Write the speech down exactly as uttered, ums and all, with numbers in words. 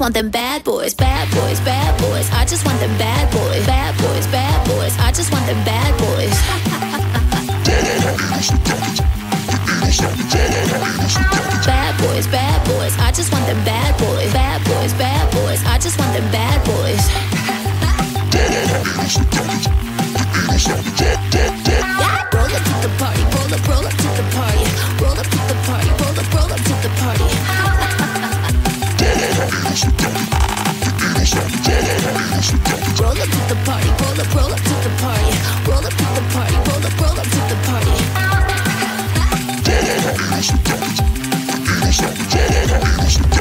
want them bad boys, bad boys, bad boys. I just want them bad boys, bad boys, bad boys. I just want them bad boys. Bad boys, bad boys. I just want them bad boys, bad boys, bad boys. I just want them bad boys. Roll up to the party, roll up, roll up to the party, roll up to the party, roll up, roll up to the party. Roll up to the party, roll up, roll up to the party, roll up to the party, roll up, roll up to the party. Roll up to the party,